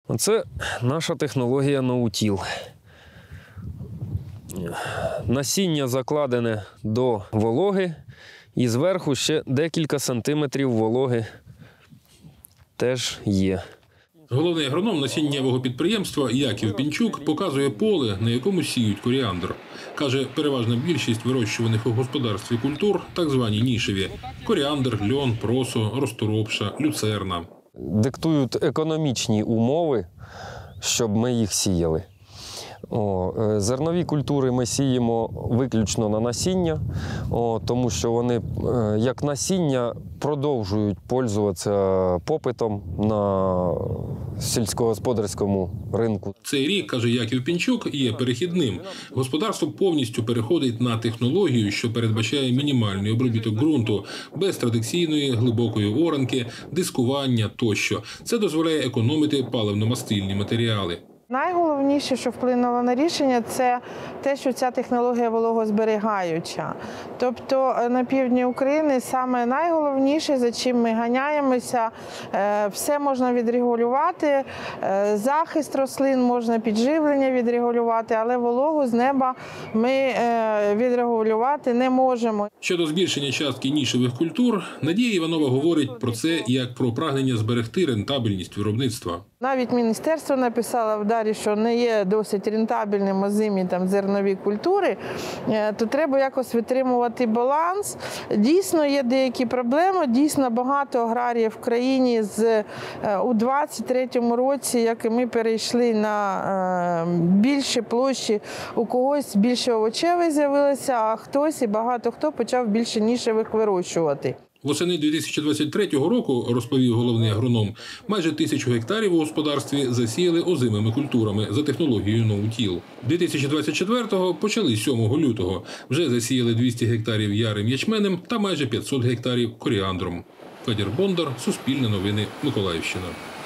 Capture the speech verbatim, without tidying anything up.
Оце наша технологія ноутіл. Насіння закладене до вологи і зверху ще декілька сантиметрів вологи теж є. Головний агроном насіннєвого підприємства Яків Пінчук показує поле, на якому сіють коріандр. Каже, переважна більшість вирощуваних у господарстві культур – так звані нішеві – коріандр, льон, просо, розторопша, люцерна. Диктують економічні умови, щоб ми їх сіяли. О, зернові культури ми сіємо виключно на насіння, о, тому що вони, як насіння, продовжують пользуватися попитом на сільськогосподарському ринку. Цей рік, каже Яків Пінчук, є перехідним. Господарство повністю переходить на технологію, що передбачає мінімальний обробіток ґрунту, без традиційної глибокої оранки, дискування тощо. Це дозволяє економити паливно-мастильні матеріали. Найголовніше, що вплинуло на рішення, це те, що ця технологія вологозберігаюча. Тобто на півдні України саме найголовніше, за чим ми ганяємося, все можна відрегулювати, захист рослин можна, підживлення відрегулювати, але вологу з неба ми відрегулювати не можемо. Щодо збільшення частки нішевих культур, Надія Іванова говорить про це як про прагнення зберегти рентабельність виробництва. Навіть міністерство написало в дарі, що не є досить рентабельним озимі там зернові культури, то треба якось витримувати баланс. Дійсно є деякі проблеми, дійсно багато аграріїв в країні з, у двадцять третьому році, як і ми перейшли на більші площі, у когось більше овочевих з'явилося, а хтось і багато хто почав більше нішевих вирощувати. Восени дві тисячі двадцять третього року, розповів головний агроном, майже тисячу гектарів у господарстві засіяли озимими культурами за технологією ноутіл. дві тисячі двадцять четвертого почали сьомого лютого. Вже засіяли двісті гектарів ярим ячменем та майже п'ятсот гектарів коріандром. Федір Бондар, Суспільне новини, Миколаївщина.